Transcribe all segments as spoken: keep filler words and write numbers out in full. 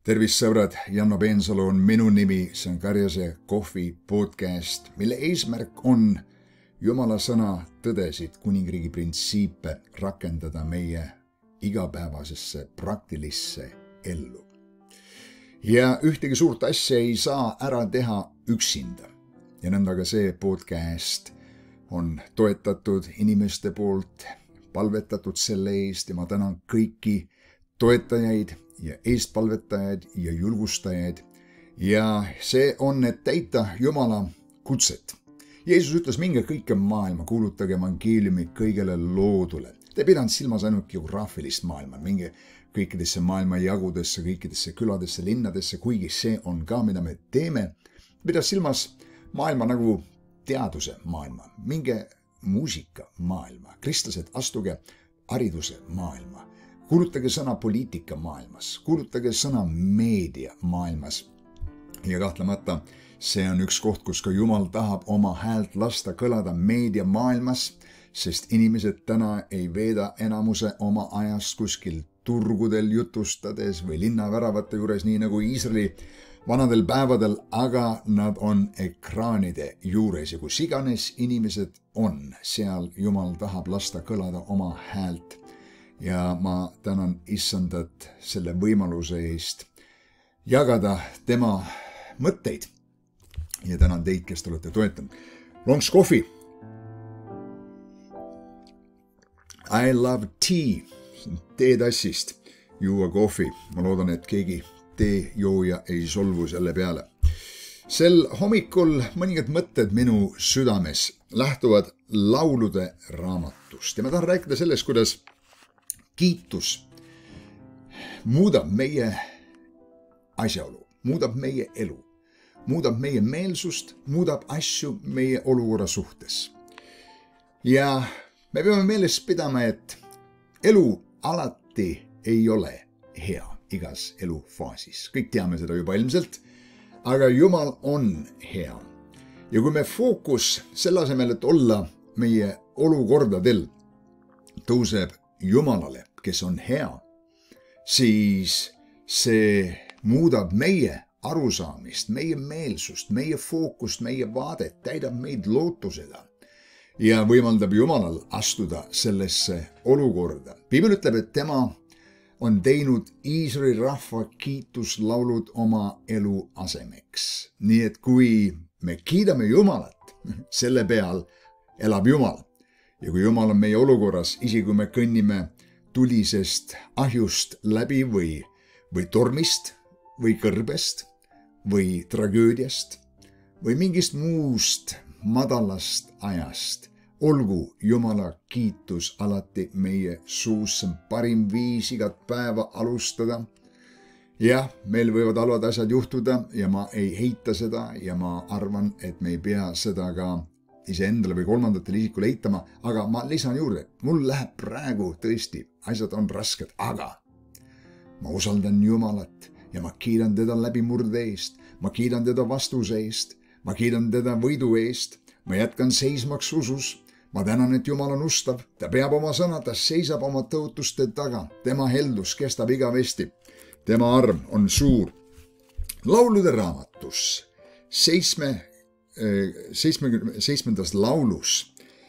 Tervist sõbrad, Janno Peensalu on minu nimi, see on Karjase kohvi podcast, mille eesmärk on Jumala sõna tõdesid, kuningriigi printsiipe rakendada meie igapäevasesse praktilisse ellu. Ja ühtegi suurt asja ei saa ära teha üksinda. Ja nõndaga see podcast on toetatud inimeste poolt, palvetatud selle eest ja ma tänan kõiki toetajaid ja eestpalvetajaid ja julgustajaid. Ja see on, et täita Jumala kutset. Jeesus ütles, minge kõike maailma, kuulutage evangeeliumi kõigele loodule. Te ei pidanud silmas ainult geograafilist maailma, minge kõikidesse maailma jagudesse, kõikidesse küladesse, linnadesse, kuigi see on ka, mida me teeme. Pidas silmas maailma nagu teaduse maailma, minge muusika maailma, kristlased, astuge hariduse maailma. Kuulutage sõna poliitika maailmas, kuulutage sõna meedia maailmas. Ja kahtlemata see on üks koht, kus ka Jumal tahab oma häält lasta kõlada meedia maailmas, sest inimesed täna ei veeda enamuse oma ajast kuskil turgudel jutustades või linnaväravate juures, nii nagu Iisraeli vanadel päevadel, aga nad on ekraanide juures ja kus iganes inimesed on, seal Jumal tahab lasta kõlada oma häält. Ja ma tänan Issandat selle võimaluse eest jagada tema mõtteid. Ja tänan teid, kes te olete toetanud. Longs Coffee. I love tea. Teetassist juua kohvi. Ma loodan, et keegi teejooja ei solvu selle peale. Sel hommikul mõningad mõtted minu südames lähtuvad laulude raamatust. Ja ma tahan rääkida sellest, kuidas kiitus muudab meie asjaolu, muudab meie elu, muudab meie meelsust, muudab asju meie olukorra suhtes. Ja me peame meeles pidama, et elu alati ei ole hea igas elufaasis. Kõik teame seda juba ilmselt, aga Jumal on hea. Ja kui me fookus selle asemel, et olla meie olukordadel, tõuseb Jumalale, kes on hea, siis see muudab meie arusaamist, meie meelsust, meie fookust, meie vaadet, täidab meid lootusega ja võimaldab Jumalal astuda sellesse olukorda. Piibel ütleb, et tema on teinud Iisraeli rahva kiituslaulud oma elu asemeks. Nii et kui me kiidame Jumalat, selle peal elab Jumal. Ja kui Jumal on meie olukorras, isegi kui me kõnnime tulisest ahjust läbi või, või tormist või kõrbest või tragöödiast või mingist muust madalast ajast, olgu Jumala kiitus alati meie suus, see on parim viis igat päeva alustada. Jah, meil võivad halvad asjad juhtuda ja ma ei heita seda ja ma arvan, et me ei pea seda ka iseendale või kolmandatele isikule eitama, aga ma lisan juurde, mul läheb praegu tõesti, asjad on rasked, aga ma usaldan Jumalat ja ma kiidan teda läbimurde eest, ma kiidan teda vastuse eest, ma kiidan teda võidu eest, ma jätkan seismaks usus, ma tänan, et Jumal on ustav, ta peab oma sõna, ta seisab oma tõotuste taga, tema heldus kestab igavesti, tema arm on suur. Laulude raamatus seitsme seitsmendas laulus.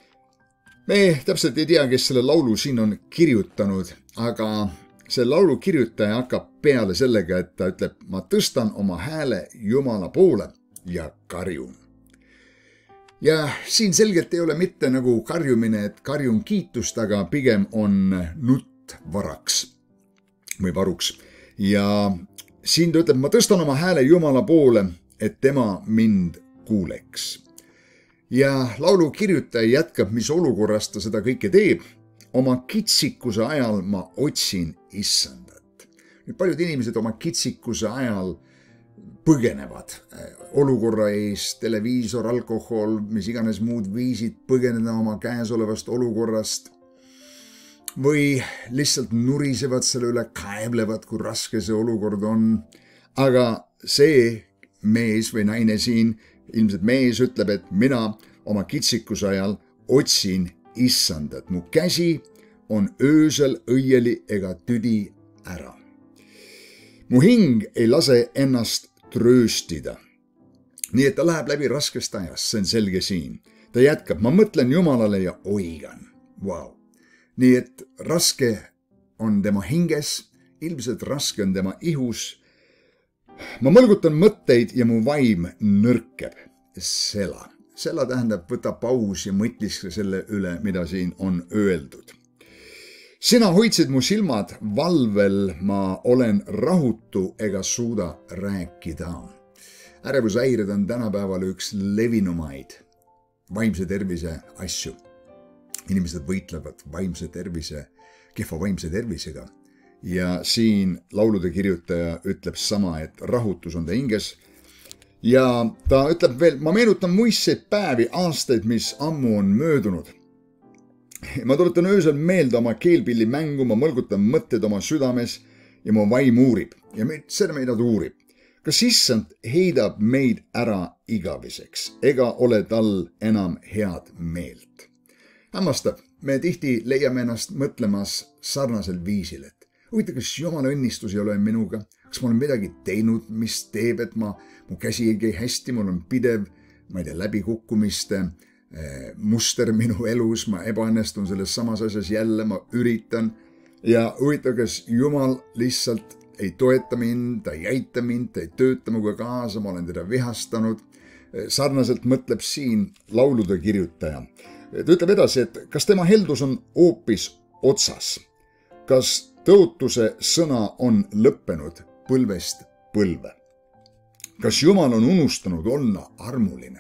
Me täpselt ei tea, kes selle laulu siin on kirjutanud, aga see laulu kirjutaja hakkab peale sellega, et ta ütleb, ma tõstan oma hääle Jumala poole ja karjun. Ja siin selgelt ei ole mitte nagu karjumine, et karjun kiitust, aga pigem on nutt varaks või varuks. Ja siin ta ütleb, ma tõstan oma hääle Jumala poole, et tema mind kuuleks. Ja laulu kirjutaja jätkab, mis olukorras ta seda kõike teeb. Oma kitsikuse ajal ma otsin Issandat. Nüüd paljud inimesed oma kitsikuse ajal põgenevad olukorra eest, televiisor, alkohol, mis iganes muud viisid põgeneda oma käesolevast olukorrast. Või lihtsalt nurisevad selle üle, kaeblevad, kui raske see olukord on. Aga see mees või naine siin, ilmselt mees ütleb, et mina oma kitsikuse ajal otsin Issandat. Mu käsi on öösel õieli ega tüdi ära. mu hing ei lase ennast trööstida. Nii et ta läheb läbi raskest ajast, see on selge siin. Ta jätkab, ma mõtlen Jumalale ja oigan. Wow. Nii et raske on tema hinges, ilmselt raske on tema ihus. Ma mõlgutan mõtteid ja mu vaim nõrkeb. Sela. Sela tähendab, võta paus ja mõtliske selle üle, mida siin on öeldud. Sina hoidsid mu silmad valvel, ma olen rahutu ega suuda rääkida. Ärevushäired on tänapäeval üks levinumaid vaimse tervise asju. Inimesed võitlevad vaimse tervise, kehva vaimse tervisega. Ja siin laulude kirjutaja ütleb sama, et rahutus on ta hinges. Ja ta ütleb veel, ma meenutan muistseid päevi, aastaid, mis ammu on möödunud. Ma tuletan öösel meelde oma keelpilli mängu, ma mõlgutan mõtted oma südames ja mu vaim uurib. Ja seda meid uurib. Kas issand heidab meid ära igaveseks, ega ole tal enam head meelt. Hämmastab, me tihti leiame ennast mõtlemas sarnasel viisil, et huvitav, kas Jumala õnnistus ei ole minuga, kas ma olen midagi teinud, mis teeb, et ma, mu käsi ei käi hästi, mul on pidev, ma ei tea, läbikukkumiste muster minu elus, ma ebaõnnestun selles samas asjas jälle, ma üritan ja huvitav, kas Jumal lihtsalt ei toeta mind, ta ei jäita mind, ta ei tööta minuga kaasa, ma olen teda vihastanud. Sarnaselt mõtleb siin laulude kirjutaja. Ta ütleb edasi, et kas tema heldus on hoopis otsas, kas tõotuse sõna on lõppenud põlvest põlve, kas Jumal on unustanud olla armuline.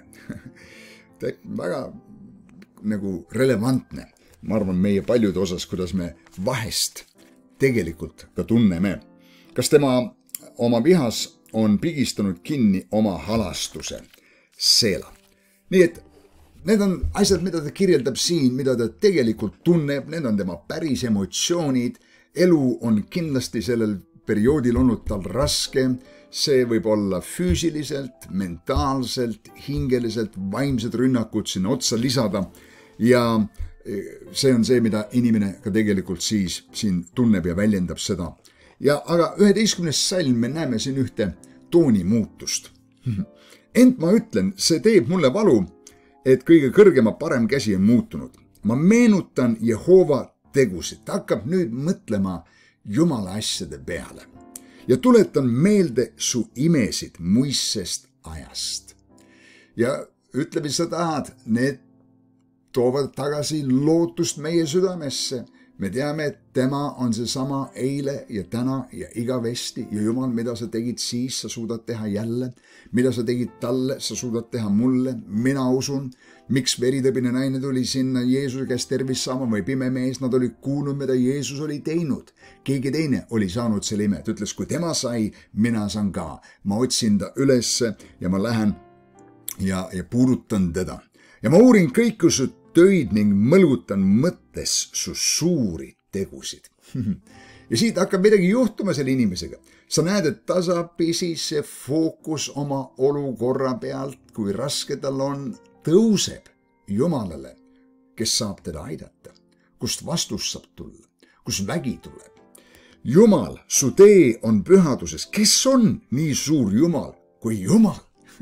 Väga nagu relevantne, ma arvan, meie paljude osas, kuidas me vahest tegelikult ka tunneme. Kas tema oma vihas on pigistanud kinni oma halastuse? Sela. Nii et need on asjad, mida ta kirjeldab siin, mida ta tegelikult tunneb, need on tema päris emotsioonid. Elu on kindlasti sellel perioodil olnud tal raske. See võib olla füüsiliselt, mentaalselt, hingeliselt, vaimsed rünnakud sinna otsa lisada. Ja see on see, mida inimene ka tegelikult siis siin tunneb ja väljendab seda. Ja aga üheteistkümnes salm me näeme siin ühte tooni muutust. Ent ma ütlen, see teeb mulle valu, et kõige kõrgema parem käsi on muutunud. Ma meenutan Jehova tegusid. Ta hakkab nüüd mõtlema Jumala asjade peale. Ja tuletan meelde su imesid muissest ajast. Ja ütleb, sa tahad, need toovad tagasi lootust meie südamesse. Me teame, et tema on see sama eile ja täna ja igavesti. Ja Jumal, mida sa tegid siis, sa suudad teha jälle. Mida sa tegid talle, sa suudad teha mulle. Mina usun, miks veritõbine naine tuli sinna Jeesuse käest tervist saama või pime mees, nad olid kuulnud, mida Jeesus oli teinud. Keegi teine oli saanud selle ime. Ta ütles, kui tema sai, mina saan ka. Ma otsin ta ülesse ja ma lähen ja, ja puudutan teda. Ja ma uurin kõiki su töid ning mõlgutan mõttes su suuri tegusid. Ja siit hakkab midagi juhtuma selle inimesega. Sa näed, et tasapisi see fookus oma olukorra pealt, kui raske tal on, tõuseb Jumalale, kes saab teda aidata, kust vastus saab tulla, kus vägi tuleb. Jumal, su tee on pühaduses. Kes on nii suur Jumal kui Jumal?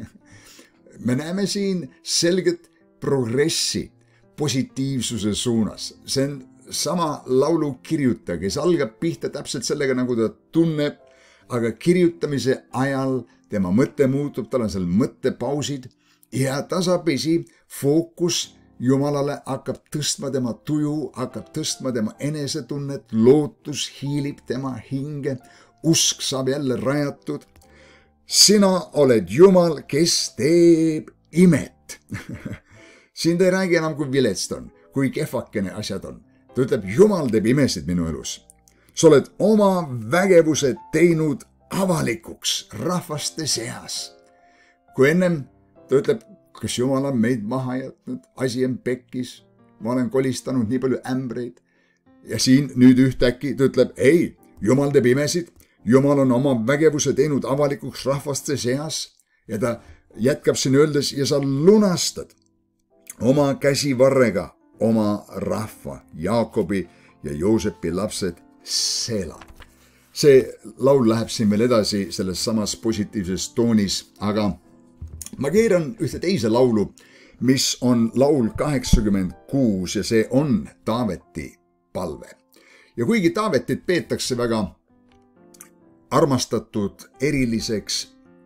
Me näeme siin selget progressi positiivsuse suunas. See on sama laulu kirjutaja, kes algab pihta täpselt sellega, nagu ta tunneb, aga kirjutamise ajal tema mõte muutub, tal on seal mõttepausid ja tasapisi fookus Jumalale hakkab tõstma tema tuju, hakkab tõstma tema enesetunnet, lootus hiilib tema hinge, usk saab jälle rajatud. Sina oled Jumal, kes teeb imet. Siin ta ei räägi enam, kui viletsed on, kui kehvakene asjad on. Ta ütleb, Jumal teeb imesid minu elus. Sa oled oma vägevuse teinud avalikuks rahvaste seas. Kui ennem ta ütleb, kas Jumal on meid maha jätnud, asi on pekkis, ma olen kolistanud nii palju ämbreid. Ja siin nüüd ühtäkki ta ütleb, ei, Jumal teeb imesid, Jumal on oma vägevuse teinud avalikuks rahvaste seas ja ta jätkab siin öeldes ja sa lunastad oma käsivarrega oma rahva, Jaakobi ja Joosepi lapsed Sela. see laul läheb siin veel edasi selles samas positiivses toonis, aga ma keeran ühte teise laulu, mis on laul kaheksakümmend kuus ja see on Taaveti palve. Ja kuigi Taavetit peetakse väga armastatud eriliseks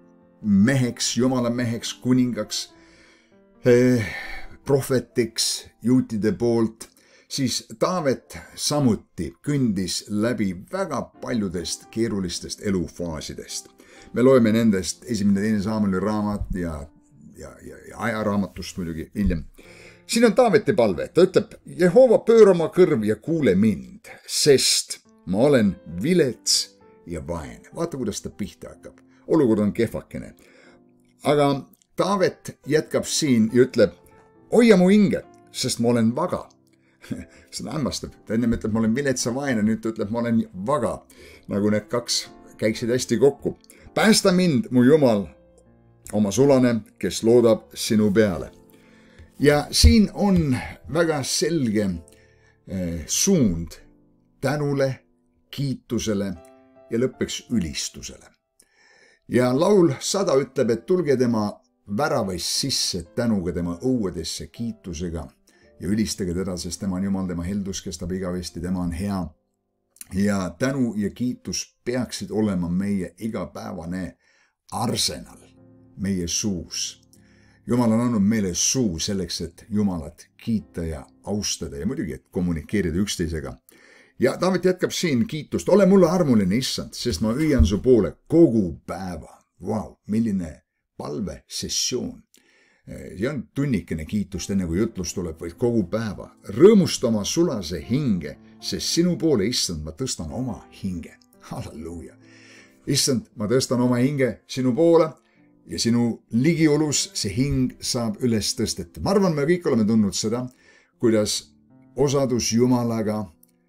meheks, jumala meheks, kuningaks, eh, prohvetiks juutide poolt, siis Taavet samuti kõndis läbi väga paljudest keerulistest elufaasidest. Me loeme nendest esimene teine Saamueli raamat ja, ja, ja, ja ajaraamatust muidugi hiljem. Siin on Taaveti palve, ta ütleb, Jehova pööra oma kõrv ja kuule mind, sest ma olen vilets ja vaene. Vaata, kuidas ta pihta hakkab. Olukord on kehvakene. Aga Taavet jätkab siin ja ütleb, hoia mu hinge, sest ma olen vaga. Seda hämmastab. Ta ennem ütleb, ma olen viletsa vaene, nüüd ta ütleb, ma olen vaga. Nagu need kaks käiksid hästi kokku. Päästa mind, mu Jumal, oma sulane, kes loodab sinu peale. Ja siin on väga selge eh, suund tänule, kiitusele ja lõppeks ülistusele. Ja laul sada ütleb, et tulge tema väravais sisse tänuga tema õuedesse kiitusega ja ülistage teda, sest tema on Jumal, tema heldus kestab igavesti, tema on hea. Ja tänu ja kiitus peaksid olema meie igapäevane arsenal meie suus. Jumal on andnud meile suu selleks, et Jumalat kiita ja austada ja muidugi, et kommunikeerida üksteisega. Ja Taavet jätkab siin kiitust. Ole mulle armuline, issand, sest ma hüüan su poole kogu päeva. Vau, milline palve sessioon. See on tunnikene kiitust enne kui jutlus tuleb, vaid kogu päeva. Rõõmusta oma sulase hinge, sest sinu poole, issand, ma tõstan oma hinge. Halleluuja. Issand, ma tõstan oma hinge sinu poole ja sinu ligiolus see hing saab üles tõsteta. Ma arvan, me kõik oleme tundnud seda, kuidas osadus Jumalaga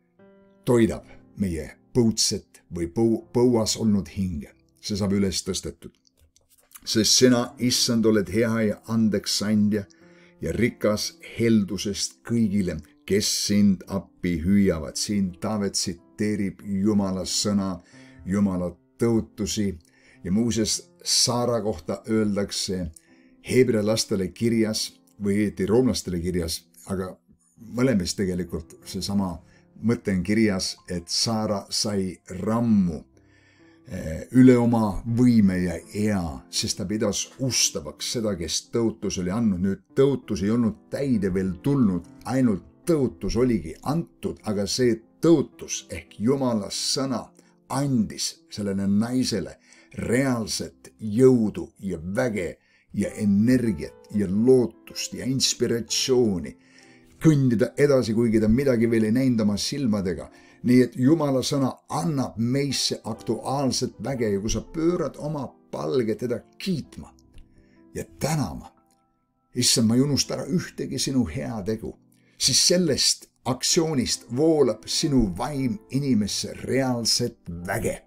toidab meie põudset või põuas olnud hinge. See saab üles tõstetud. Sest sina, issand, oled hea ja andeks andja ja rikas heldusest kõigile, kes sind appi hüüavad. Siin Taavet tsiteerib Jumala sõna, Jumala tõotusi ja muuseas Saara kohta öeldakse Heebrea lastele kirjas või õieti roomlastele kirjas, aga mõlemes tegelikult see sama mõte on kirjas, et Saara sai rammu üle oma võime ja ea, sest ta pidas ustavaks seda, kes tõotus oli andnud. Nüüd tõotus ei olnud täide veel tulnud, ainult tõotus oligi antud, aga see tõotus ehk Jumala sõna andis sellele naisele reaalset jõudu ja väge ja energiat ja lootust ja inspiratsiooni kõndida edasi, kuigi ta midagi veel ei näinud oma silmadega. Nii et Jumala sõna annab meisse aktuaalset väge ja kui sa pöörad oma palge teda kiitma ja tänama, issand, ma ei unusta ära ühtegi sinu hea tegu, siis sellest aktsioonist voolab sinu vaim inimesse reaalset väge.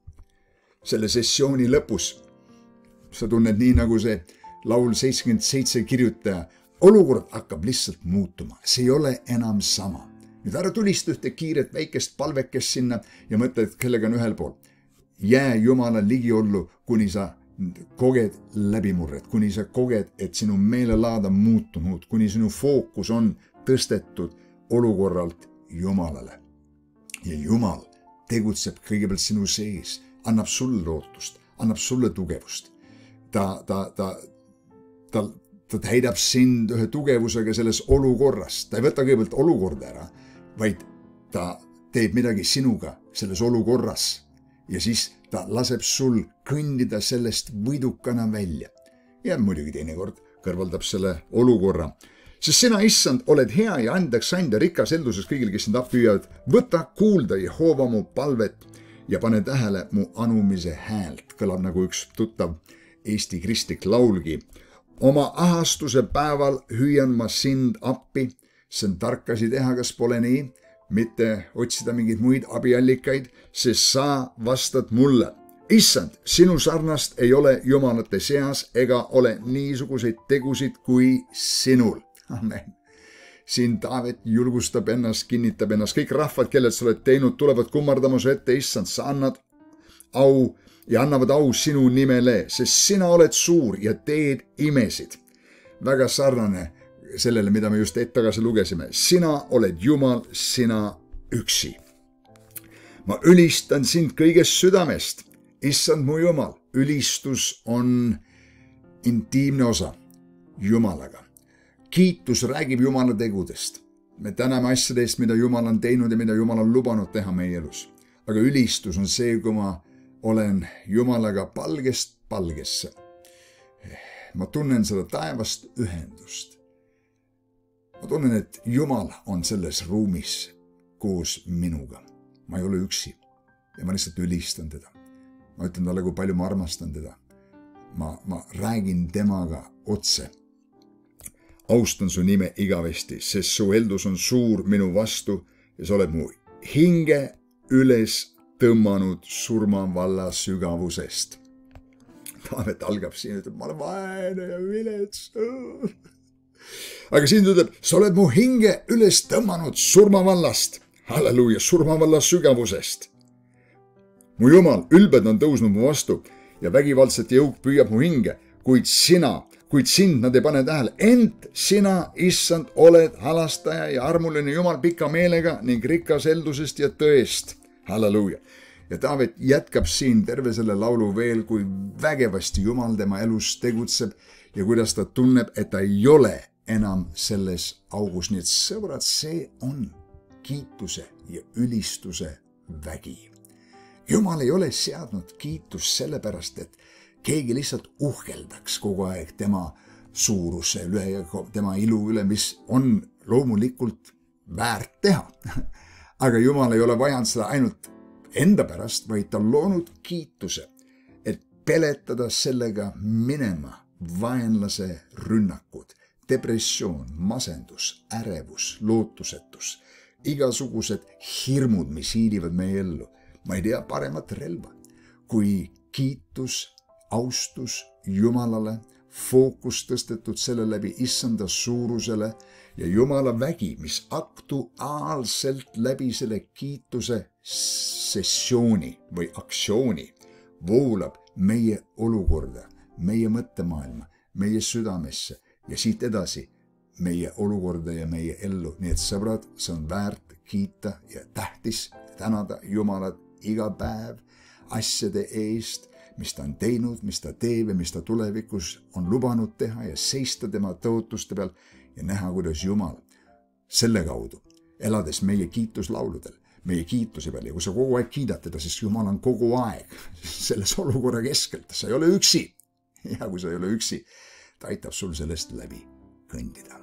Selle sessiooni lõpus sa tunned nii, nagu see laul seitsekümmend seitse kirjutaja, olukord hakkab lihtsalt muutuma, see ei ole enam sama. Nüüd ära tulista ühte kiiret väikest palvekest sinna ja mõtled, kellega on ühel pool. Jää Jumala ligiollu, kuni sa koged läbimurret, kuni sa koged, et sinu meelelaad on muutunud, kuni sinu fookus on tõstetud olukorralt Jumalale. Ja Jumal tegutseb kõigepealt sinu sees, annab sulle lootust, annab sulle tugevust. Ta, ta, ta, ta, ta täidab sind ühe tugevusega selles olukorras. Ta ei võta kõigepealt olukorda ära, vaid ta teeb midagi sinuga selles olukorras ja siis ta laseb sul kõndida sellest võidukana välja. Ja muidugi teinekord kõrvaldab selle olukorra. Sest sina, issand, oled hea ja andeks andja rikas helduses kõigil, kes sind appi hüüavad. Võta kuulda Jehova mu palvet ja pane tähele mu anumise häält. Kõlab nagu üks tuttav Eesti kristlik laulgi. Oma ahastuse päeval hüüan ma sind appi. See on tarkasi teha, kas pole nii, mitte otsida mingeid muid abiallikaid, sest sa vastad mulle. Issand, sinu sarnast ei ole jumalate seas ega ole niisuguseid tegusid kui sinul. Amen. siin Taavet julgustab ennast, kinnitab ennast. Kõik rahvad, kellelt sa oled teinud, tulevad kummardama su ette, issand, sa annad au ja annavad au sinu nimele, sest sina oled suur ja teed imesid. Väga sarnane sellele, mida me just hetk tagasi lugesime. Sina oled Jumal, sina üksi. Ma ülistan sind kõigest südamest. Issand mu Jumal, ülistus on intiimne osa Jumalaga. Kiitus räägib Jumala tegudest. Me täname asjade eest, mida Jumal on teinud ja mida Jumal on lubanud teha meie elus. Aga ülistus on see, kui ma olen Jumalaga palgest palgesse. Ma tunnen seda taevast ühendust. Ma tunnen, et Jumal on selles ruumis koos minuga. Ma ei ole üksi ja ma lihtsalt ülistan teda. Ma ütlen talle, kui palju ma armastan teda. Ma, ma räägin temaga otse. Austan su nime igavesti, sest su heldus on suur minu vastu ja sa oled mu hinge üles tõmmanud surmavalla sügavusest. Taavet algab siin, ütleb, ma olen vaene ja vilets. Aga siin ütleb, sa oled mu hinge üles tõmmanud surmavallast. Halleluuja, surmavalla sügavusest. Mu Jumal, ülbed on tõusnud mu vastu ja vägivaldselt jõuk püüab mu hinge, kuid sina, kuid sind nad ei pane tähele. Ent sina, issand, oled halastaja ja armuline Jumal pika meelega ning rikas heldusest ja tõest. Halleluuja. Ja Taavet jätkab siin terve selle laulu veel, kui vägevasti Jumal tema elus tegutseb ja kuidas ta tunneb, et ta ei ole enam selles augus. Nii et sõbrad, see on kiituse ja ülistuse vägi. Jumal ei ole seadnud kiitust sellepärast, et keegi lihtsalt uhkeldaks kogu aeg tema suuruse üle ja tema ilu üle, mis on loomulikult väärt teha. Aga Jumal ei ole vajanud seda ainult enda pärast, vaid ta on loonud kiituse, et peletada sellega minema vaenlase rünnakud, depressioon, masendus, ärevus, lootusetus, igasugused hirmud, mis hiilivad meie ellu. Ma ei tea paremat relva kui kiitus, austus Jumalale, fookus tõstetud selle läbi issanda suurusele ja Jumala vägi, mis aktuaalselt läbi selle kiituse sessiooni või aktsiooni voolab meie olukorda, meie mõttemaailma, meie südamesse ja siit edasi meie olukorda ja meie ellu. Nii et sõbrad, see on väärt kiita ja tähtis tänada Jumalat iga päev asjade eest, mis ta on teinud, mis ta teeb ja mis ta tulevikus on lubanud teha ja seista tema tõotuste peal ja näha, kuidas Jumal selle kaudu, elades meie kiituslauludel, meie kiituse peal ja kui sa kogu aeg kiidad teda, siis Jumal on kogu aeg selles olukorra keskelt. Sa ei ole üksi ja kui sa ei ole üksi, ta aitab sul sellest läbi kõndida.